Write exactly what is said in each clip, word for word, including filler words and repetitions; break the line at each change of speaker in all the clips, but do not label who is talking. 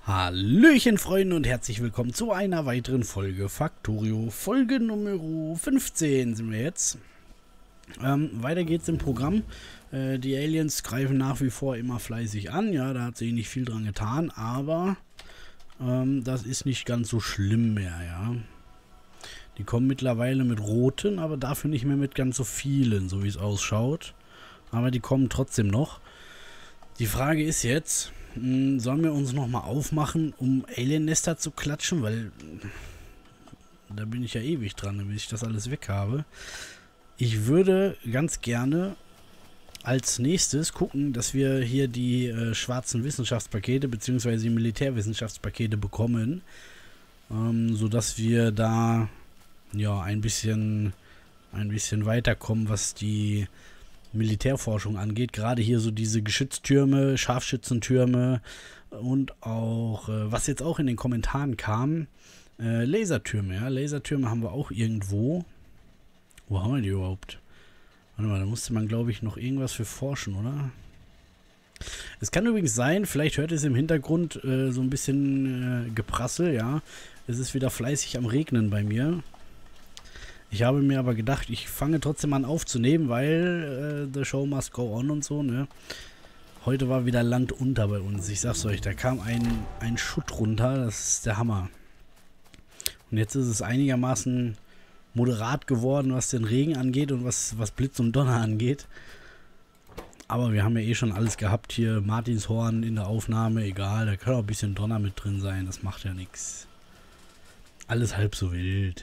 Hallöchen Freunde und herzlich willkommen zu einer weiteren Folge Factorio. Folge Nummer fünfzehn sind wir jetzt. Ähm, weiter geht's im Programm. Äh, die Aliens greifen nach wie vor immer fleißig an. Ja, da hat sich nicht viel dran getan, aber ähm, das ist nicht ganz so schlimm mehr, ja. Die kommen mittlerweile mit roten, aber dafür nicht mehr mit ganz so vielen, so wie es ausschaut. Aber die kommen trotzdem noch. Die Frage ist jetzt, mh, sollen wir uns nochmal aufmachen, um Alien-Nester zu klatschen? Weil da bin ich ja ewig dran, bis ich das alles weg habe. Ich würde ganz gerne als nächstes gucken, dass wir hier die äh, schwarzen Wissenschaftspakete bzw. die Militärwissenschaftspakete bekommen. Ähm, sodass wir da ja ein bisschen, ein bisschen weiterkommen, was die Militärforschung angeht. Gerade hier so diese Geschütztürme, Scharfschützentürme und auch, äh, was jetzt auch in den Kommentaren kam, äh, Lasertürme. Ja? Lasertürme haben wir auch irgendwo. Wo haben wir die überhaupt? Warte mal, da musste man, glaube ich, noch irgendwas für forschen, oder? Es kann übrigens sein, vielleicht hört es im Hintergrund äh, so ein bisschen äh, Geprassel, ja. Es ist wieder fleißig am Regnen bei mir. Ich habe mir aber gedacht, ich fange trotzdem an aufzunehmen, weil äh, the show must go on und so, ne? Heute war wieder Land unter bei uns. Ich sag's euch, da kam ein, ein Schutt runter, das ist der Hammer. Und jetzt ist es einigermaßen moderat geworden, was den Regen angeht und was, was Blitz und Donner angeht. Aber wir haben ja eh schon alles gehabt hier. Martinshorn in der Aufnahme, egal, da kann auch ein bisschen Donner mit drin sein, das macht ja nichts. Alles halb so wild.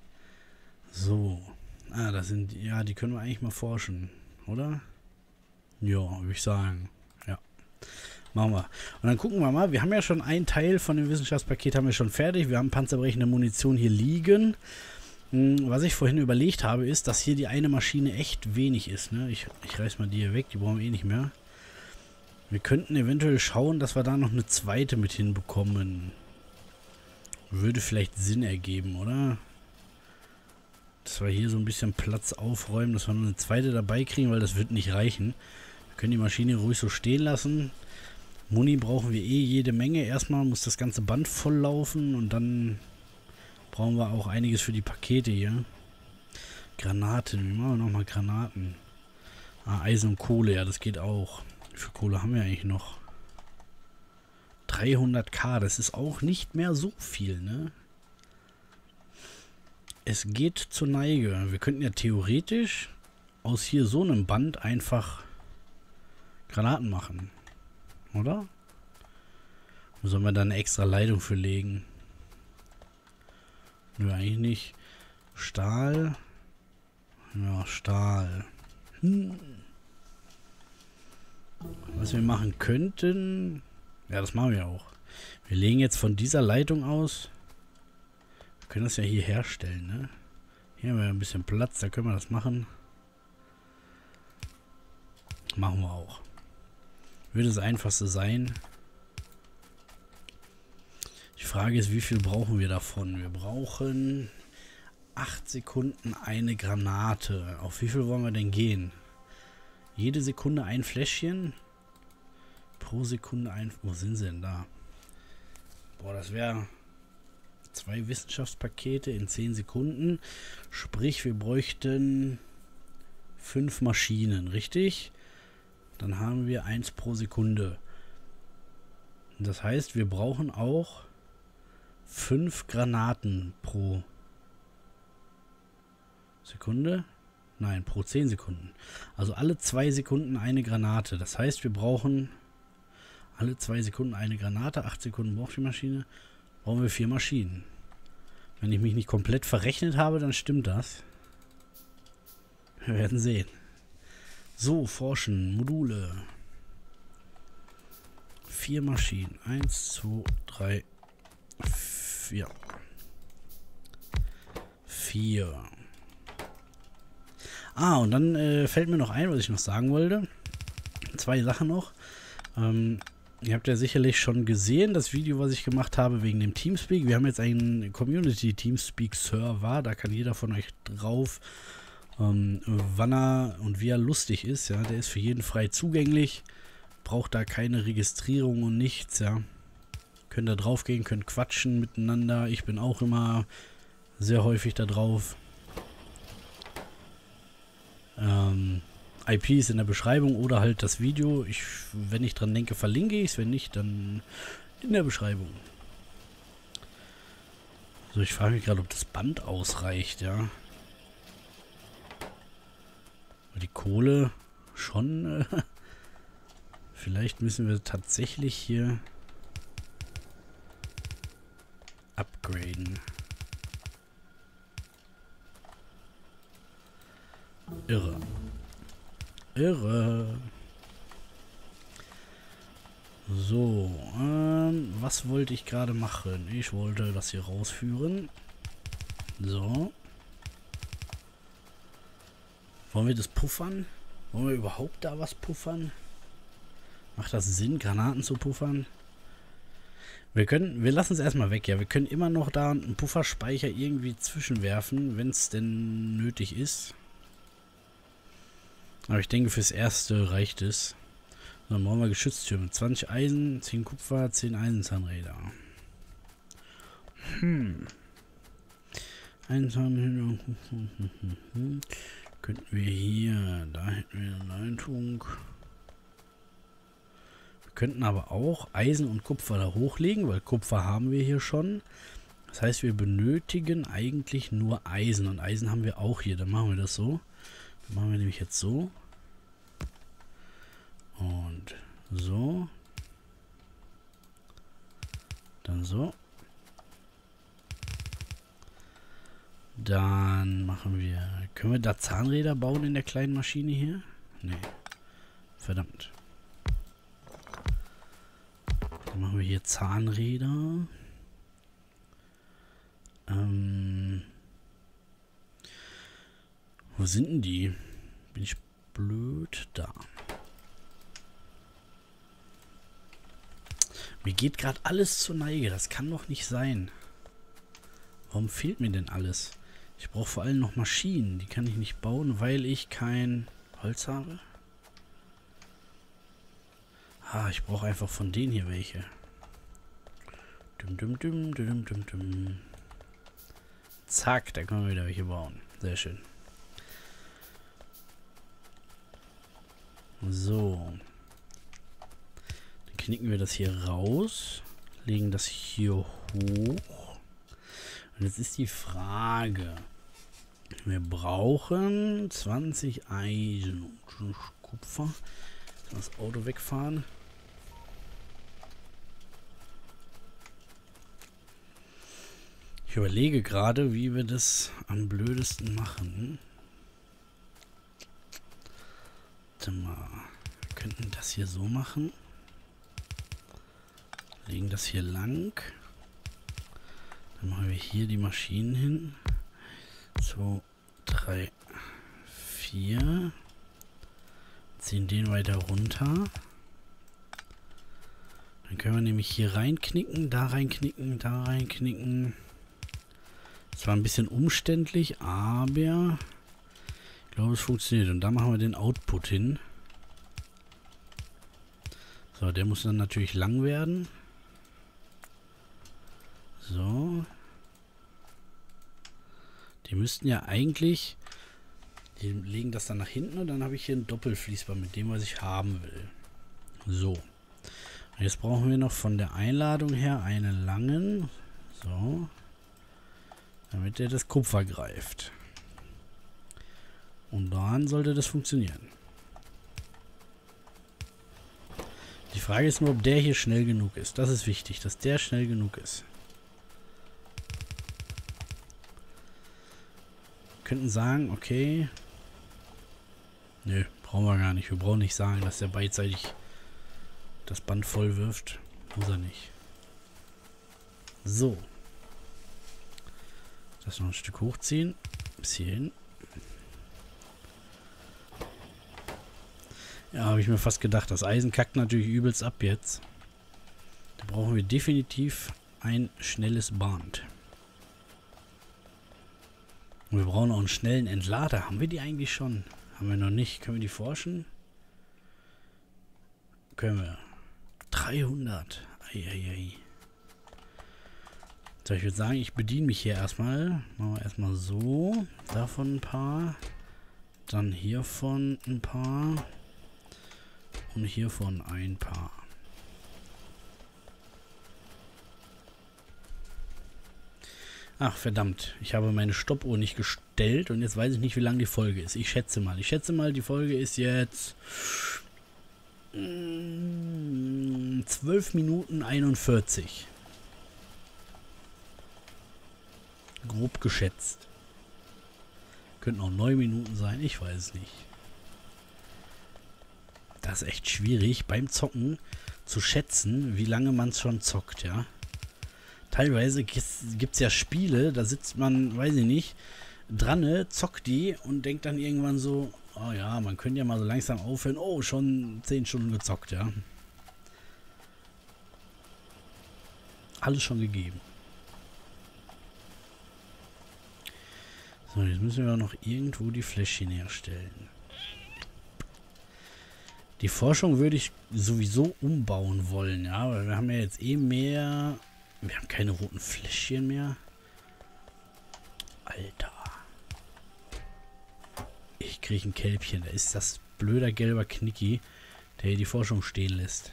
So. Ah, das sind, ja, die können wir eigentlich mal forschen, oder? Ja, würde ich sagen. Ja. Machen wir. Und dann gucken wir mal, wir haben ja schon einen Teil von dem Wissenschaftspaket haben wir schon fertig. Wir haben panzerbrechende Munition hier liegen. Was ich vorhin überlegt habe, ist, dass hier die eine Maschine echt wenig ist. Ne? Ich, ich reiß mal die hier weg, die brauchen wir eh nicht mehr. Wir könnten eventuell schauen, dass wir da noch eine zweite mit hinbekommen. Würde vielleicht Sinn ergeben, oder? Dass wir hier so ein bisschen Platz aufräumen, dass wir noch eine zweite dabei kriegen, weil das wird nicht reichen. Wir können die Maschine ruhig so stehen lassen. Muni brauchen wir eh jede Menge. Erstmal muss das ganze Band voll laufen und dann brauchen wir auch einiges für die Pakete hier. Granaten. Wie machen wir nochmal Granaten? Ah, Eisen und Kohle. Ja, das geht auch. Wie viel Kohle haben wir eigentlich noch? dreihunderttausend. Das ist auch nicht mehr so viel, ne? Es geht zur Neige. Wir könnten ja theoretisch aus hier so einem Band einfach Granaten machen. Oder? Wo sollen wir da eine extra Leitung für legen? Nö, eigentlich nicht. Stahl. Ja, Stahl. Hm. Was wir machen könnten... Ja, das machen wir auch. Wir legen jetzt von dieser Leitung aus... Wir können das ja hier herstellen, ne? Hier haben wir ein bisschen Platz, da können wir das machen. Machen wir auch. Würde das einfachste sein. Die Frage ist, wie viel brauchen wir davon? Wir brauchen acht Sekunden eine Granate. Auf wie viel wollen wir denn gehen? Jede Sekunde ein Fläschchen. Pro Sekunde ein... Wo sind sie denn da? Boah, das wäre... Zwei Wissenschaftspakete in zehn Sekunden. Sprich, wir bräuchten fünf Maschinen, richtig? Dann haben wir eins pro Sekunde. Das heißt, wir brauchen auch fünf Granaten pro Sekunde. Nein, pro zehn Sekunden. Also alle zwei Sekunden eine Granate. Das heißt, wir brauchen alle zwei Sekunden eine Granate. acht Sekunden braucht die Maschine. Brauchen wir vier Maschinen. Wenn ich mich nicht komplett verrechnet habe, dann stimmt das. Wir werden sehen. So, forschen. Module. Vier Maschinen. Eins, zwei, drei, vier. Vier. Ah, und dann äh, fällt mir noch ein, was ich noch sagen wollte. Zwei Sachen noch. Ähm... Ihr habt ja sicherlich schon gesehen, das Video, was ich gemacht habe wegen dem Teamspeak. Wir haben jetzt einen Community-Teamspeak-Server, da kann jeder von euch drauf, ähm, wann er und wie er lustig ist. Ja, der ist für jeden frei zugänglich, braucht da keine Registrierung und nichts. Ja, Könnt da drauf gehen, könnt quatschen miteinander. Ich bin auch immer sehr häufig da drauf. Ähm, I P ist in der Beschreibung oder halt das Video. Ich, wenn ich dran denke, verlinke ich es. Wenn nicht, dann in der Beschreibung. So, ich frage mich gerade, ob das Band ausreicht, ja. Weil die Kohle schon... Äh, vielleicht müssen wir tatsächlich hier upgraden. Irre. Irre. So, ähm, was wollte ich gerade machen? Ich wollte das hier rausführen. So. Wollen wir das puffern? Wollen wir überhaupt da was puffern? Macht das Sinn, Granaten zu puffern? Wir können, wir lassen es erstmal weg, ja. Wir können immer noch da einen Pufferspeicher irgendwie zwischenwerfen, wenn es denn nötig ist. Aber ich denke, fürs Erste reicht es. Dann brauchen wir Geschütztürme. zwanzig Eisen, zehn Kupfer, zehn Eisenzahnräder. Hm. Eisenzahnräder. Könnten wir hier, da hätten wir eine Leitung. Wir könnten aber auch Eisen und Kupfer da hochlegen, weil Kupfer haben wir hier schon. Das heißt, wir benötigen eigentlich nur Eisen. Und Eisen haben wir auch hier. Dann machen wir das so. Dann machen wir nämlich jetzt so. Und so. Dann so. Dann machen wir... Können wir da Zahnräder bauen in der kleinen Maschine hier? Nee. Verdammt. Dann machen wir hier Zahnräder. Ähm... Wo sind denn die? Bin ich blöd? Da. Mir geht gerade alles zur Neige. Das kann doch nicht sein. Warum fehlt mir denn alles? Ich brauche vor allem noch Maschinen. Die kann ich nicht bauen, weil ich kein Holz habe. Ah, ich brauche einfach von denen hier welche. Dum, dum, dum, dum, dum, dum. Zack, da können wir wieder welche bauen. Sehr schön. So. Dann knicken wir das hier raus. Legen das hier hoch. Und jetzt ist die Frage. Wir brauchen zwanzig Eisen und Kupfer. Das Auto wegfahren. Ich überlege gerade, wie wir das am blödesten machen. Warte mal. Wir könnten das hier so machen. Legen das hier lang. Dann machen wir hier die Maschinen hin. zwei, drei, vier. Ziehen den weiter runter. Dann können wir nämlich hier reinknicken, da reinknicken, da reinknicken. Das war ein bisschen umständlich, aber ich glaube, es funktioniert. Und da machen wir den Output hin. So, der muss dann natürlich lang werden. So. Die müssten ja eigentlich... Die legen das dann nach hinten und dann habe ich hier ein Doppelfließband mit dem, was ich haben will. So. Und jetzt brauchen wir noch von der Einladung her einen langen. So. Damit der das Kupfer greift. Und dann sollte das funktionieren. Die Frage ist nur, ob der hier schnell genug ist. Das ist wichtig, dass der schnell genug ist. Wir könnten sagen, okay. Nö, brauchen wir gar nicht. Wir brauchen nicht sagen, dass der beidseitig das Band voll wirft. Muss er nicht. So. Das noch ein Stück hochziehen. Bis hierhin. Ja, habe ich mir fast gedacht. Das Eisen kackt natürlich übelst ab jetzt. Da brauchen wir definitiv ein schnelles Band. Und wir brauchen auch einen schnellen Entlader. Haben wir die eigentlich schon? Haben wir noch nicht. Können wir die forschen? Können wir. dreihundert. Eieiei. So, ich würde sagen, ich bediene mich hier erstmal. Machen wir erstmal so. Davon ein paar. Dann hiervon ein paar. Und hiervon ein paar. Ach, verdammt. Ich habe meine Stoppuhr nicht gestellt und jetzt weiß ich nicht, wie lang die Folge ist. Ich schätze mal. Ich schätze mal, die Folge ist jetzt mh, zwölf Minuten einundvierzig. Grob geschätzt. Könnten auch neun Minuten sein, ich weiß es nicht. Das ist echt schwierig, beim Zocken zu schätzen, wie lange man es schon zockt, ja. Teilweise gibt es ja Spiele, da sitzt man, weiß ich nicht, dran, zockt die und denkt dann irgendwann so, oh ja, man könnte ja mal so langsam aufhören, oh, schon zehn Stunden gezockt, ja. Alles schon gegeben. So, jetzt müssen wir noch irgendwo die Fläschchen herstellen. Die Forschung würde ich sowieso umbauen wollen, ja, weil wir haben ja jetzt eh mehr... Wir haben keine roten Fläschchen mehr. Alter. Ich kriege ein Kälbchen. Da ist das blöder gelber Knicki, der hier die Forschung stehen lässt.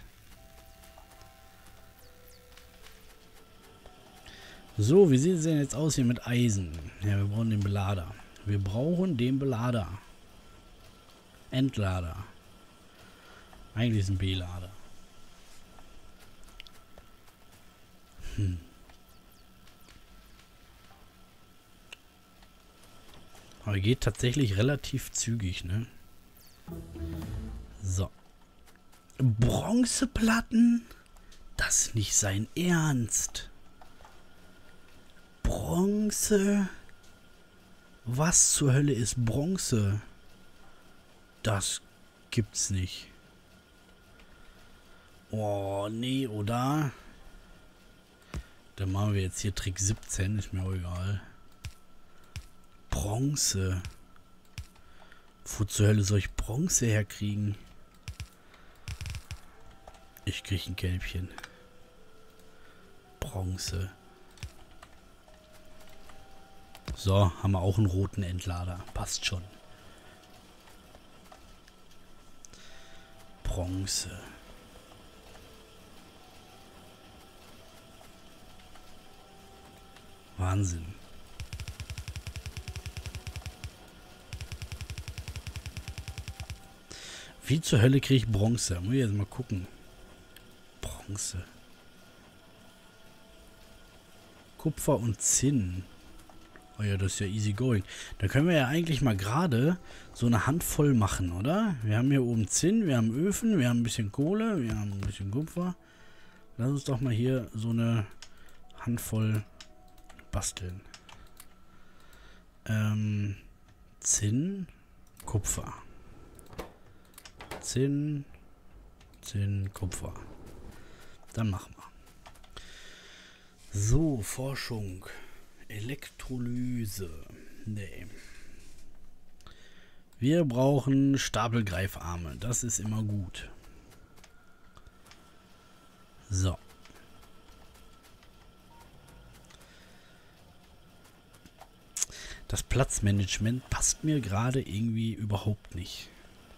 So, wie sieht es denn jetzt aus hier mit Eisen? Ja, wir brauchen den Belader. Wir brauchen den Belader. Entlader. Eigentlich ist ein B-Lader. Hm. Aber geht tatsächlich relativ zügig, ne? So. Bronzeplatten? Das ist nicht sein Ernst. Bronze? Was zur Hölle ist Bronze? Das gibt's nicht. Oh, nee, oder? Dann machen wir jetzt hier Trick siebzehn, ist mir auch egal. Bronze. Wo zur Hölle soll ich Bronze herkriegen? Ich krieg ein Kälbchen. Bronze. So, haben wir auch einen roten Entlader. Passt schon. Bronze. Wahnsinn. Wie zur Hölle kriege ich Bronze? Muss ich jetzt mal gucken. Bronze. Kupfer und Zinn. Oh ja, das ist ja easy going. Da können wir ja eigentlich mal gerade so eine Handvoll machen, oder? Wir haben hier oben Zinn, wir haben Öfen, wir haben ein bisschen Kohle, wir haben ein bisschen Kupfer. Lass uns doch mal hier so eine Handvoll basteln. Ähm, Zinn, Kupfer. Zinn, Zinn, Kupfer. Dann machen wir. So, Forschung. Elektrolyse. Nee. Wir brauchen Stapelgreifarme. Das ist immer gut. So. Das Platzmanagement passt mir gerade irgendwie überhaupt nicht.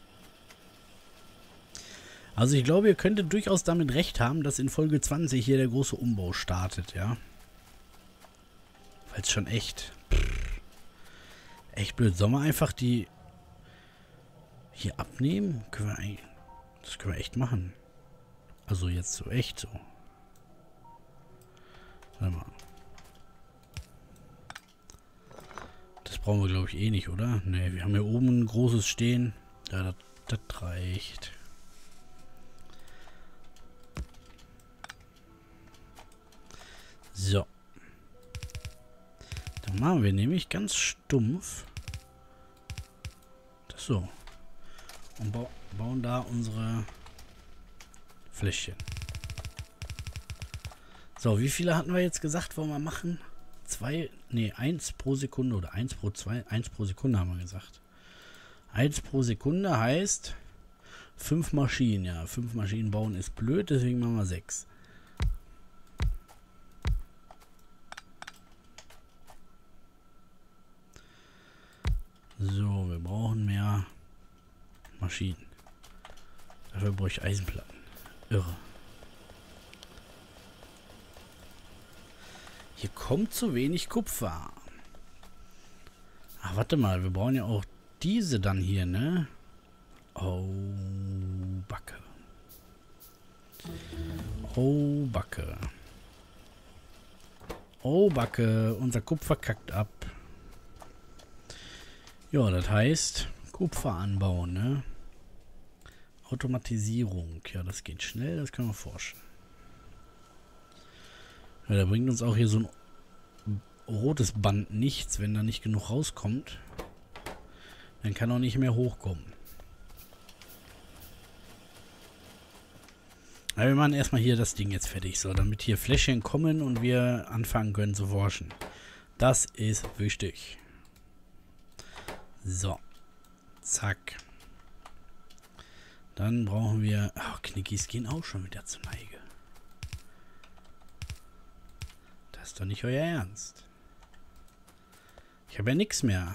Also ich glaube, ihr könntet durchaus damit recht haben, dass in Folge zwanzig hier der große Umbau startet, ja. Weil es schon echt... Pff, echt blöd. Sollen wir einfach die hier abnehmen? Können wir eigentlich... Das können wir echt machen. Also jetzt so echt so. Warte mal. Das brauchen wir, glaube ich, eh nicht, oder? Ne, wir haben hier oben ein großes stehen. Ja, das, das reicht. So. Dann machen wir nämlich ganz stumpf das so. Und ba bauen da unsere Fläschchen. So, wie viele hatten wir jetzt gesagt, wollen wir machen? Zwei, nee, eins pro Sekunde oder eins pro zwei, eins pro Sekunde haben wir gesagt. Eins pro Sekunde heißt fünf Maschinen. Ja, fünf Maschinen bauen ist blöd, deswegen machen wir sechs. dafür brauche ich Eisenplatten. Irre. Hier kommt zu wenig Kupfer. Ach, warte mal, wir brauchen ja auch diese dann hier, ne? Oh, Backe. Oh, Backe. Oh, Backe. Unser Kupfer kackt ab. Ja, das heißt, Kupfer anbauen, ne? Automatisierung. Ja, das geht schnell, das können wir forschen. Ja, da bringt uns auch hier so ein rotes Band nichts, wenn da nicht genug rauskommt. Dann kann auch nicht mehr hochkommen. Aber wir machen erstmal hier das Ding jetzt fertig, so, damit hier Fläschchen kommen und wir anfangen können zu forschen. Das ist wichtig. So. Zack. Dann brauchen wir... Ach, Knickis gehen auch schon wieder zur Neige. Das ist doch nicht euer Ernst. Ich habe ja nichts mehr.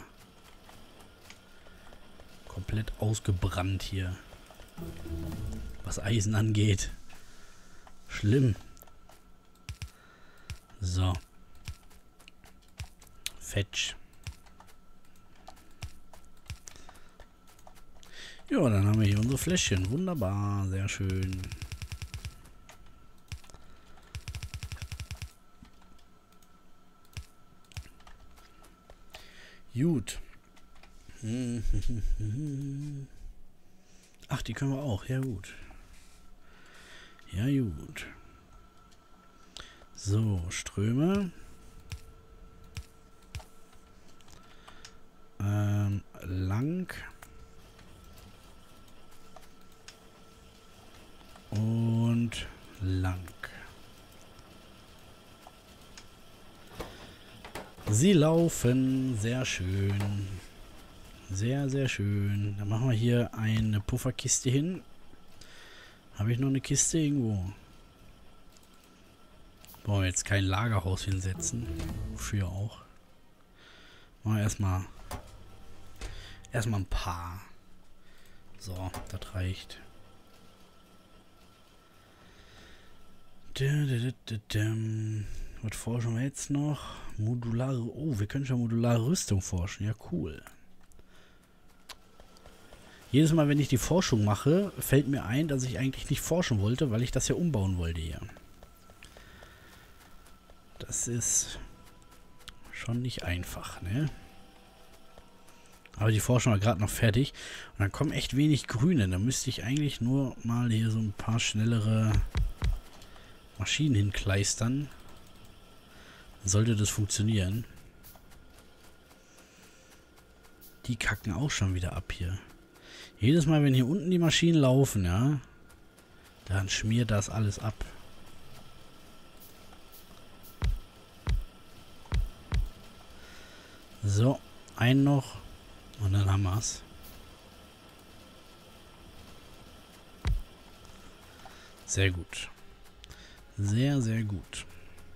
Komplett ausgebrannt hier. Was Eisen angeht. Schlimm. So. Fetch. Ja, dann haben wir hier unsere Fläschchen. Wunderbar. Sehr schön. Gut. Ach, die können wir auch. Ja, gut. Ja, gut. So, Ströme. Ähm, lang. Und lang. Sie laufen. Sehr schön. Sehr, sehr schön. Dann machen wir hier eine Pufferkiste hin. Habe ich noch eine Kiste irgendwo? Brauchen wir jetzt kein Lagerhaus hinsetzen. Wofür auch. Machen wir erstmal erstmal ein paar. So, das reicht. Was forschen wir jetzt noch? Modulare. Oh, wir können schon modulare Rüstung forschen. Ja, cool. Jedes Mal, wenn ich die Forschung mache, fällt mir ein, dass ich eigentlich nicht forschen wollte, weil ich das ja umbauen wollte hier. Das ist schon nicht einfach, ne? Aber die Forschung war gerade noch fertig. Und dann kommen echt wenig Grüne. Da müsste ich eigentlich nur mal hier so ein paar schnellere Maschinen hinkleistern. Dann sollte das funktionieren. Die kacken auch schon wieder ab hier. Jedes Mal, wenn hier unten die Maschinen laufen, ja, dann schmiert das alles ab. So, einen noch und dann haben wir es. Sehr gut. Sehr, sehr gut.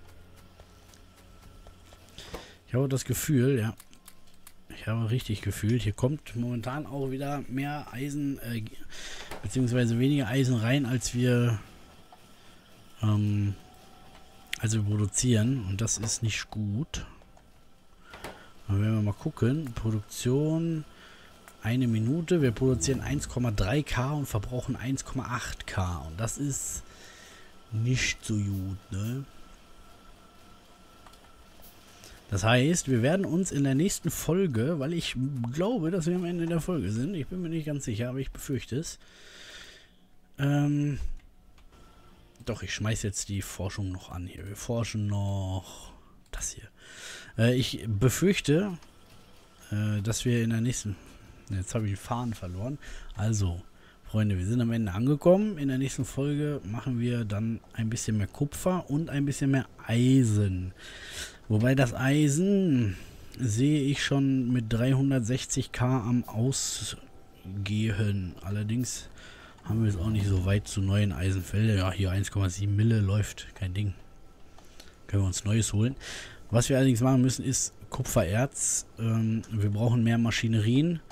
Ich habe das Gefühl, ja, ich habe richtig gefühlt, hier kommt momentan auch wieder mehr Eisen, äh, beziehungsweise weniger Eisen rein, als wir, ähm, als wir produzieren. Und das ist nicht gut. Dann werden wir mal gucken. Produktion, eine Minute. Wir produzieren eins Komma drei K und verbrauchen eins Komma acht K. Und das ist nicht so gut, ne? Das heißt, wir werden uns in der nächsten Folge, weil ich glaube, dass wir am Ende der Folge sind, ich bin mir nicht ganz sicher, aber ich befürchte es. Ähm, doch, ich schmeiße jetzt die Forschung noch an hier. Wir forschen noch das hier. Äh, ich befürchte, äh, dass wir in der nächsten... Jetzt habe ich den Faden verloren. Also, Freunde, wir sind am Ende angekommen. In der nächsten Folge machen wir dann ein bisschen mehr Kupfer und ein bisschen mehr Eisen. Wobei das Eisen sehe ich schon mit dreihundertsechzig K am Ausgehen. Allerdings haben wir es auch nicht so weit zu neuen Eisenfeldern. Ja, hier eins Komma sieben Mille läuft, kein Ding. Können wir uns Neues holen. Was wir allerdings machen müssen, ist Kupfererz. Ähm, wir brauchen mehr Maschinerien.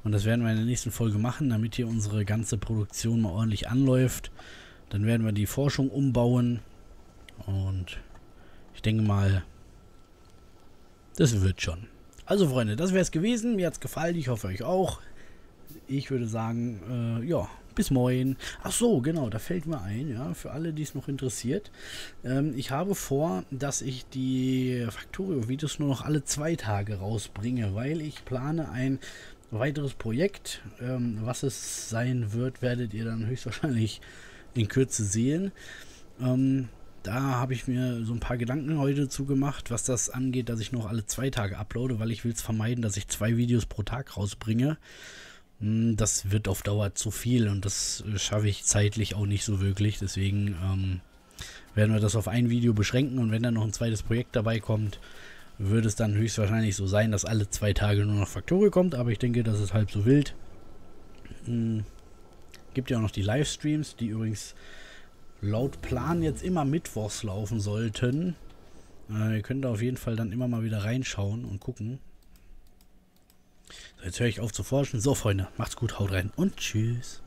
Und das werden wir in der nächsten Folge machen, damit hier unsere ganze Produktion mal ordentlich anläuft. Dann werden wir die Forschung umbauen. Und ich denke mal, das wird schon. Also Freunde, das wäre es gewesen. Mir hat es gefallen. Ich hoffe euch auch. Ich würde sagen, äh, ja, bis morgen. Ach so, genau, da fällt mir ein, ja, für alle, die es noch interessiert. Ähm, ich habe vor, dass ich die Factorio-Videos nur noch alle zwei Tage rausbringe, weil ich plane ein weiteres Projekt. Ähm, was es sein wird, werdet ihr dann höchstwahrscheinlich in Kürze sehen. Ähm, da habe ich mir so ein paar Gedanken heute zu gemacht, was das angeht, dass ich noch alle zwei Tage uploade, weil ich will es vermeiden, dass ich zwei Videos pro Tag rausbringe. Das wird auf Dauer zu viel und das schaffe ich zeitlich auch nicht so wirklich. Deswegen ähm, werden wir das auf ein Video beschränken und wenn dann noch ein zweites Projekt dabei kommt, würde es dann höchstwahrscheinlich so sein, dass alle zwei Tage nur noch Factorio kommt. Aber ich denke, das ist halb so wild. Hm. Gibt ja auch noch die Livestreams, die übrigens laut Plan jetzt immer mittwochs laufen sollten. Äh, ihr könnt da auf jeden Fall dann immer mal wieder reinschauen und gucken. So, jetzt höre ich auf zu forschen. So, Freunde, macht's gut, haut rein und tschüss.